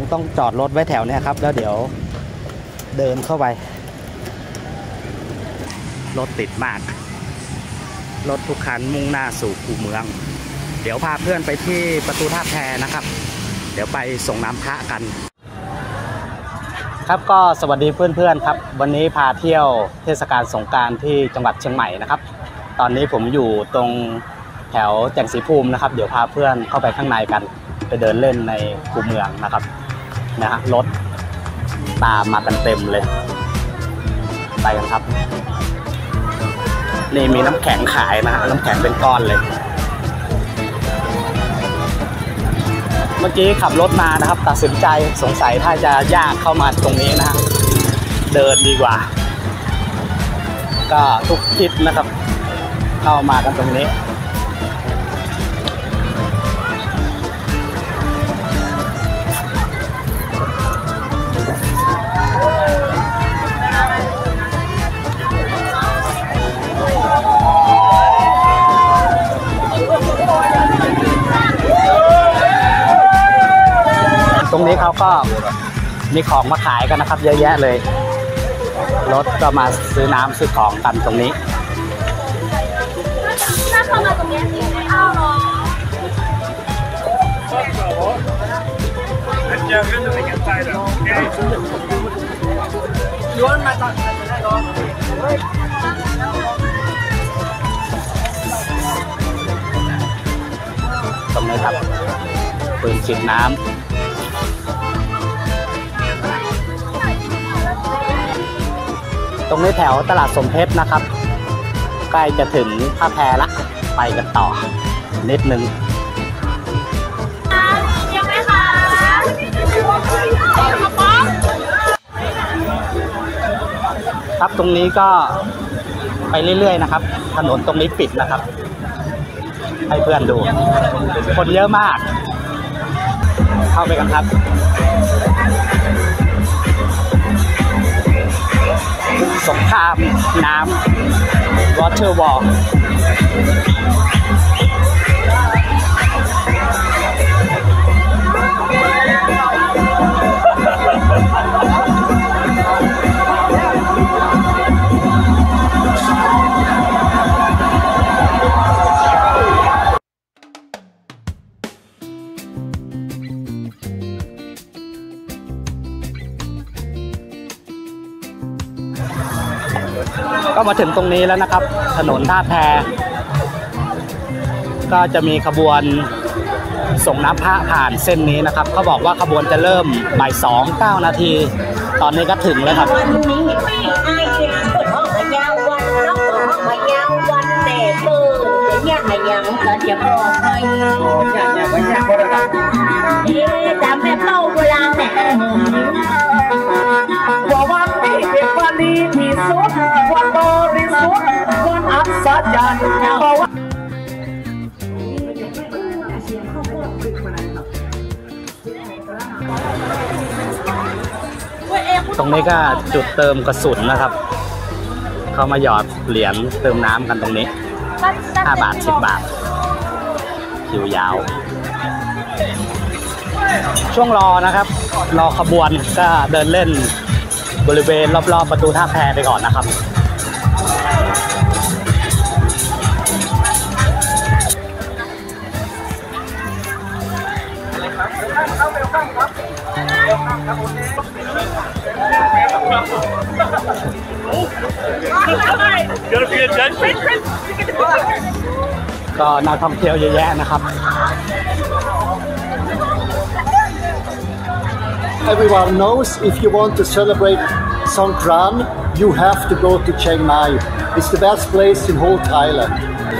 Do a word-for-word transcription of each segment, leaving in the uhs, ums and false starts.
งต้องจอดรถไว้แถวนี้ครับแล้วเดี๋ยวเดินเข้าไปรถติดมากรถทุกคันมุ่งหน้าสู่คูเมืองเดี๋ยวพาเพื่อนไปที่ประตูท่าแพนะครับเดี๋ยวไปส่งน้ำพระกันครับก็สวัสดีเพื่อนๆครับวันนี้พาเที่ยวเทศกาลสงกรานต์ที่จังหวัดเชียงใหม่นะครับตอนนี้ผมอยู่ตรงแถวแจ่งศรีภูมินะครับเดี๋ยวพาเพื่อนเข้าไปข้างในกันไปเดินเล่นในคูเมืองนะครับนะฮะรถตามมากันเต็มเลยไปกันครับนี่มีน้ำแข็งขายนะฮะน้ำแข็งเป็นก้อนเลยเมื่อกี้ขับรถมานะครับตัดสินใจสงสัยถ้าจะยากเข้ามาตรงนี้นะฮะเดินดีกว่าก็ทุกทิศนะครับเข้ามากันตรงนี้ตรงนี้เขาก็มีของมาขายกันนะครับเยอะแยะเลยรถก็มาซื้อน้ำซื้อของกันตรงนี้ถ้าเข้ามาตรงนี้สิไม่เอาหรอย้อนมาตอนไหนได้หรอตรงนี้ครับปืนฉีดน้ำตรงนี้แถวตลาดสมเพชรนะครับใกล้จะถึงท่าแพละไปกันต่อนิดนึงยังไงคะครับตรงนี้ก็ไปเรื่อยๆนะครับถนนตรงนี้ปิดนะครับให้เพื่อนดูคนเยอะมากเข้าไปกันครับสงครามน้ำ Water War ก็มาถึงตรงนี้แล้วนะครับถนนท่าแพก็จะมีขบวนส่งน้ำพระผ่านเส้นนี้นะครับเขาบอกว่าขบวนจะเริ่มบ่ายสองเก้านาทีตอนนี้ก็ถึงแล้วครับตรงนี้ก็จุดเติมกระสุนนะครับเขามาหยอดเหรียญเติมน้ำกันตรงนี้ห้าบาทสิบบาทคิวยาวช่วงรอนะครับรอขบวนก็เดินเล่นบริเวณรอบๆประตูท่าแพไปก่อนนะครับก็นักท่องเที่ยวเยอะแยะนะครับ Everyone knows if you want to celebrate Songkran, you have to go to Chiang Mai. It's the best place in whole Thailand.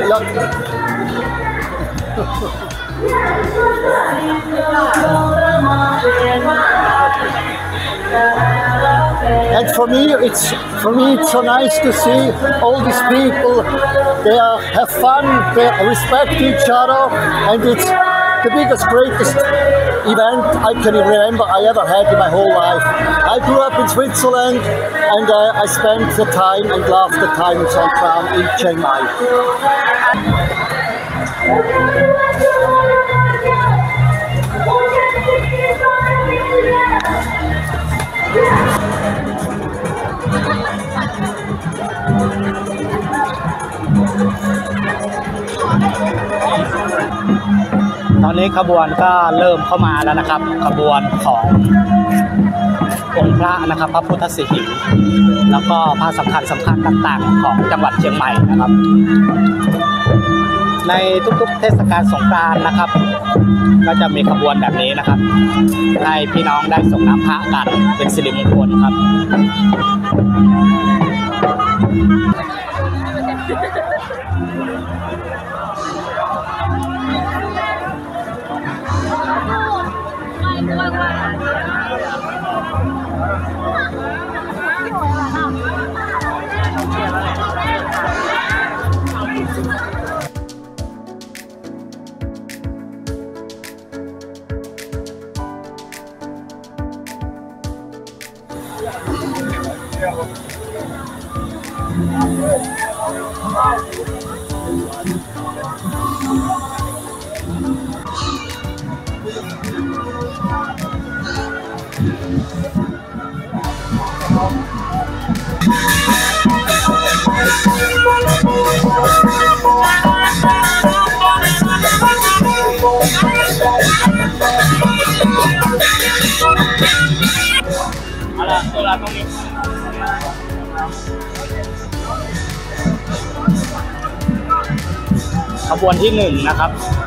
And for me, it's for me it's so nice to see all these people. They are, have fun, they respect each other, and it's the biggest, greatest event I can remember I ever had in my whole life. I grew up in Switzerland, and uh, I spent the time and loved the time in Songkran in Chiang Mai. ตอนนี้ขบวนก็เริ่มเข้ามาแล้วนะครับขบวนขององค์พระนะครับพระพุทธสิหิงค์แล้วก็พระสำคัญสำคัญต่างๆของจังหวัดเชียงใหม่นะครับในทุกๆเทศกาลสงกรานต์นะครับก็จะมีขบวนแบบนี้นะครับให้พี่น้องได้ส่งน้ำพระกันเป็นสิริมงคลครับขบวนที่หนึ่งนะครับ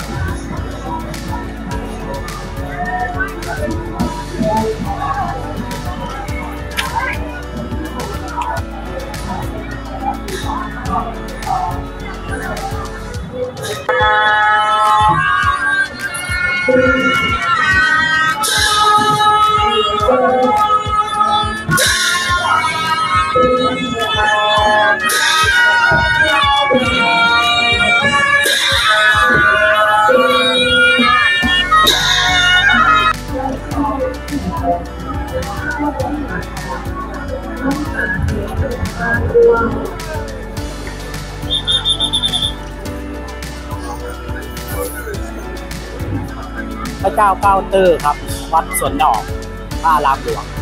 พระเจ้าเก้าตื้อครับวัดสวนดอกพระอารามหลวง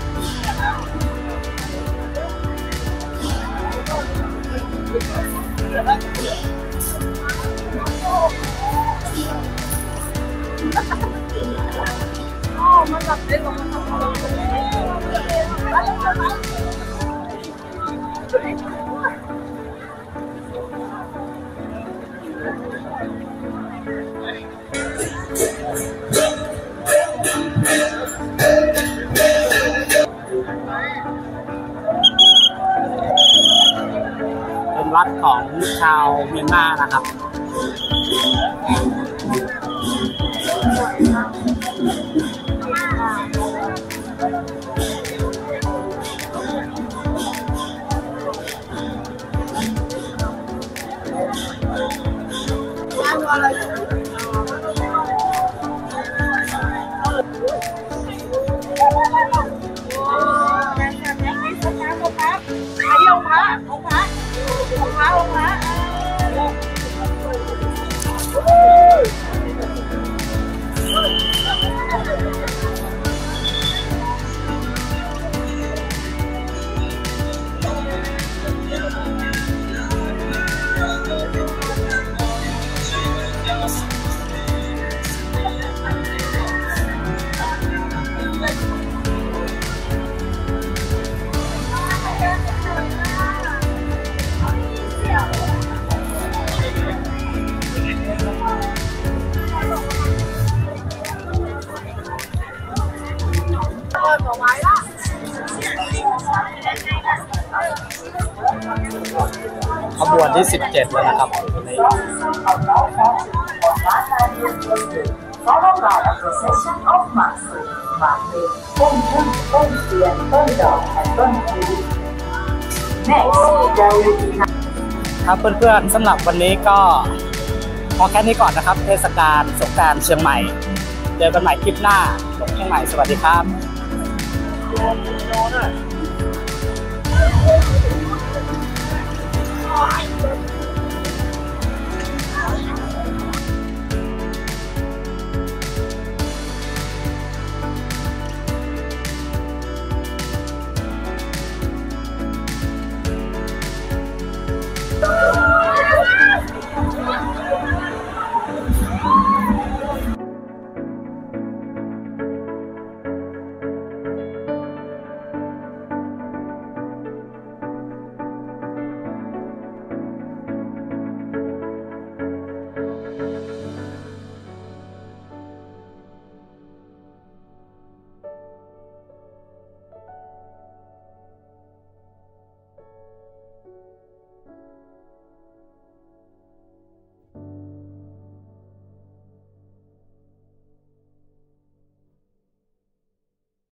เป็นวัดของชาวเมียนมานะครับขบวนที่สิบเจ็ดแล้วนะครับใน Followed by a procession of masks, marking Bông Bông Tiền, Bông Đỏ, and Bông Thú. Next, there will be ครับเพื่อนๆสำหรับวันนี้ก็พอแค่นี้ก่อนนะครับเทศกาลสงกรานต์เชียงใหม่เจอกันใหม่คลิปหน้าลงเชียงใหม่สวัสดีครับ